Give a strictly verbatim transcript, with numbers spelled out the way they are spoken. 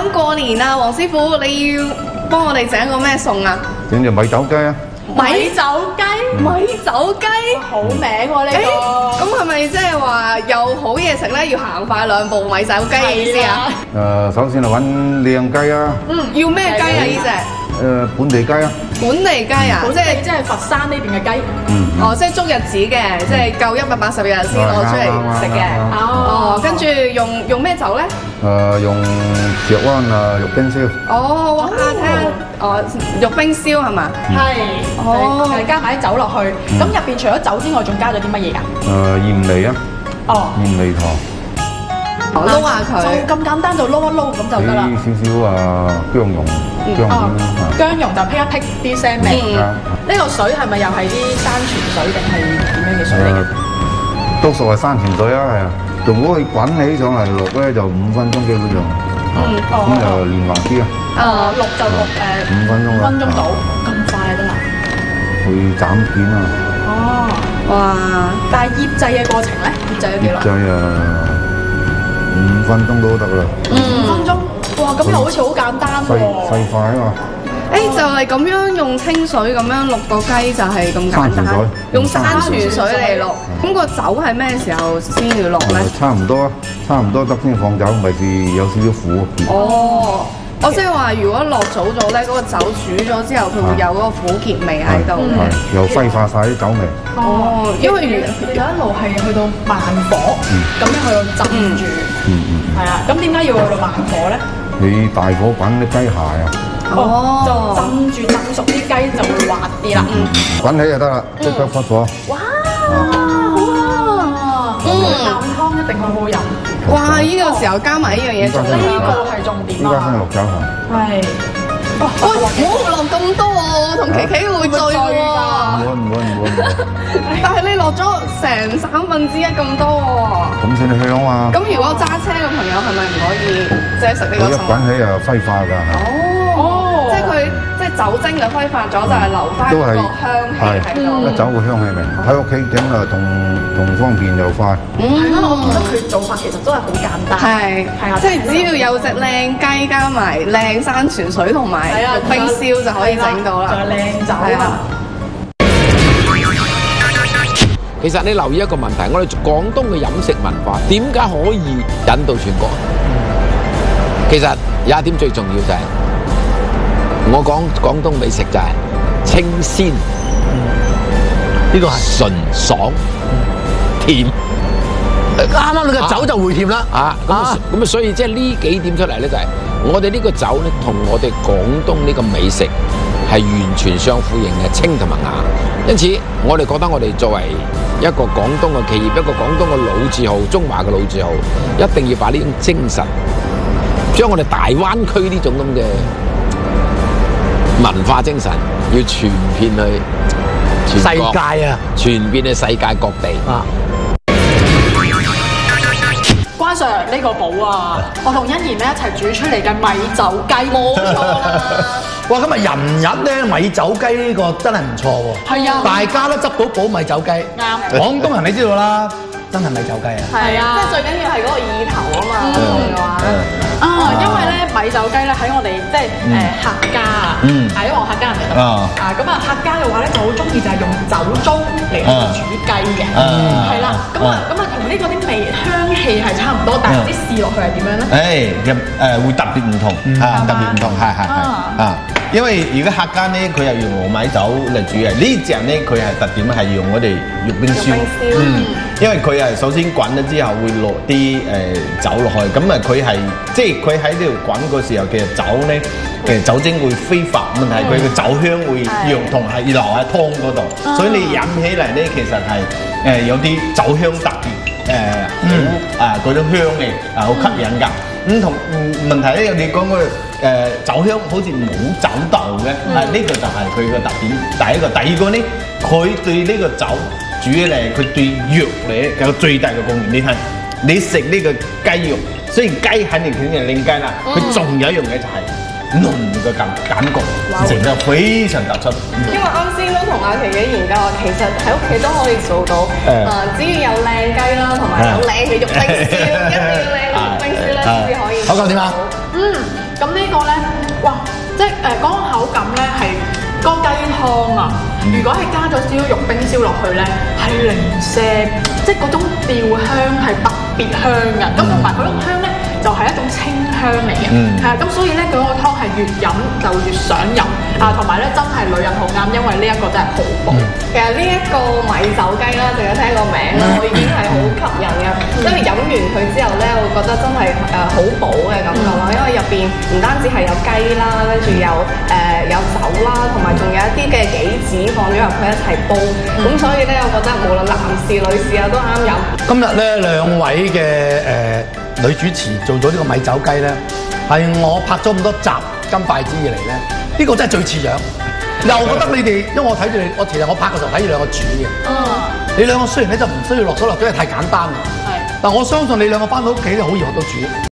咁過年啊，黃師傅，你要幫我哋整個咩餸啊？ 整隻米酒雞啊！ 米酒雞，米酒雞， 好名喎呢個。 咁係咪即係話有好嘢食咧？要行快兩步米酒雞嘅意思啊？ 誒，首先係揾靚雞啊！ 嗯，要咩雞啊？呢隻？ 誒，本地雞啊！ 本地雞啊， 即係即係佛山呢邊嘅雞。 嗯。 哦，即係足日子嘅，即係夠一百八十日先攞出嚟食嘅。哦，跟住用用咩酒咧？ 誒，用石灣啊，玉冰燒。 哦，哇！睇下，哦，玉冰燒係嘛？ 係。 哦， 係加埋啲酒落去。咁入邊除咗酒之外，仲加咗啲乜嘢㗎？ 誒，鹽梨啊。 哦。 鹽梨糖。 撈下佢。 就咁簡單就撈一撈咁就得啦。 俾少少啊薑蓉，薑蓉啊。 薑蓉就辟一辟啲腥味。呢個水係咪又係啲山泉水定係點樣嘅水嚟？ 多數係山泉水啊，係啊。如果佢滾起上嚟淥咧，就五分鐘基本上。 嗯，哦。 咁就連滑啲啊。 啊，淥就淥誒。 五分鐘啦。 分鐘到，咁快得啦。 會斬件啊。 哦。 哇！ 但係醃製嘅過程咧，醃製咗幾耐？ 醃製啊，五分鐘都得啦。 五分鐘，哇！咁又好似好簡單喎。 細細塊啊嘛。 誒，就係咁樣用清水咁樣淥個雞就係咁簡單，用山泉水嚟淥。咁個酒係咩時候先要淥咧？ 差唔多，差唔多得先放酒，咪是有少少苦。 哦，我即係話，如果落早咗咧，嗰個酒煮咗之後，佢會有嗰個苦澀味喺度。 係，又揮發晒啲酒味。 哦，因為有一路係去到慢火，咁樣去到浸住。 嗯嗯。 係啊，咁點解要去到慢火咧？ 你大火滾啲雞蟹啊！ 哦， 就浸住浸熟啲雞就會滑啲啦。 嗯，滾起就得啦，即刻熄火。 哇，好啊！嗯，啖湯一定好好飲。 哇！呢個時候加埋呢樣嘢， 呢個係重點啊！ 依家先落酒係。 係。 喂，唔好落咁多喎，我同琪琪會醉喎。 唔會唔會唔會唔會。 但係你落咗成三分之一咁多喎。 咁先香啊！ 咁如果揸車嘅朋友係咪唔可以即係食呢個餸？ 一滾起又揮發㗎。 哦，即係佢即係酒精就揮發咗，就係留翻個香氣喺度。 一走個香氣味，喺屋企整啊，同同方便又快。 係咯，我覺得佢做法其實都係好簡單。 係係啊，即係只要有隻靚雞加埋靚山泉水同埋冰燒就可以整到啦。 仲有靚酒啊！ 其實你留意一個問題，我哋廣東嘅飲食文化點解可以引導全國？其實有一點最重要就係、是，我講廣東美食就係清鮮，呢個係純爽、甜。 啱啱你個酒就回甜啦。 啊，咁啊，咁啊，所以即係呢幾點出嚟咧，就係我哋呢個酒咧，同我哋廣東呢個美食係完全相呼應嘅，清同埋雅。因此，我哋覺得我哋作為一個廣東嘅企業，一個廣東嘅老字號，中華嘅老字號，一定要把呢種精神，將我哋大灣區呢種咁嘅文化精神，要傳遍去全國世界啊， 傳遍去世界各地啊！ 關 Sir 呢個寶啊，我同欣然咧一齊煮出嚟嘅米酒雞，冇錯啦！ 哇，今日人日咧米酒雞呢個真係唔錯喎。 係啊， 大家都執到寶米酒雞。 啱。 廣東人你知道啦，真係米酒雞啊。 係啊，即係最緊要係嗰個意頭啊嘛。嘅話啊，因為咧米酒雞咧喺我哋即係誒客家啊，係因為我客家人嚟㗎。啊，咁啊客家嘅話咧就好中意就係用酒糟嚟煮雞嘅，係啦。咁啊咁啊同呢個啲味香氣係差唔多，但係啲試落去係點樣咧？ 誒，誒會特別唔同嚇，特別唔同，係係係啊。因為而家客家咧，佢係用糯米酒嚟煮嘅。呢隻咧，佢係特點係用我哋玉冰燒。嗯，因為佢係首先滾咗之後會落啲誒酒落去，咁啊佢係即係佢喺呢度滾嗰時候，其實酒咧其實酒精會揮發，問題佢嘅酒香會用同係留喺湯嗰度，所以你飲起嚟咧其實係誒有啲酒香特別誒好啊嗰種香味啊好吸引㗎。咁同問題咧，你講個誒酒香好似冇酒豆嘅，啊呢個就係佢個特點。第一個，第二個咧，佢對呢個酒煮起嚟，佢對肉嚟有最大嘅貢獻。你睇，你食呢個雞肉，雖然雞肯定肯定係靚雞啦，佢仲有一樣嘢就係濃嘅感感覺，成得非常突出。 因為啱先都同阿琪琪研究話，其實喺屋企都可以做到，誒只要有靚雞啦，同埋有靚嘅玉冰燒，一定要靚嘅玉冰燒咧先至可以。 好夠點啊？ 嗯， 咁呢個咧，哇！即係誒嗰個口感咧係嗰個雞湯啊，如果係加咗少少肉冰燒落去咧，係零舍，即係嗰種調香係特別香嘅。咁同埋嗰種香咧就係一種清香嚟嘅，係啊。咁所以咧佢嗰個湯係越飲就越想飲啊，同埋咧真係女人好啱，因為呢一個真係好補。 其實呢一個米酒雞啦，淨係聽個名啦，我已經係好吸引嘅。因為飲完佢之後咧，我覺得真係誒好補嘅感覺咯。因為入邊唔單止係有雞啦，跟住有誒有酒啦，同埋仲有一啲嘅杞子放咗入去一齊煲。咁所以咧，我覺得無論男士女士啊都啱飲。 今日咧兩位嘅誒女主持做咗呢個米酒雞咧，係我拍咗咁多集金筷子以嚟咧，呢個真係最似樣。又我覺得你哋，因為我睇住你，我其實我拍嘅時候睇住兩個煮嘅。嗯。你兩個雖然咧就唔需要落手落腳，因為太簡單啦。係。但我相信你兩個翻到屋企咧，好易學到煮。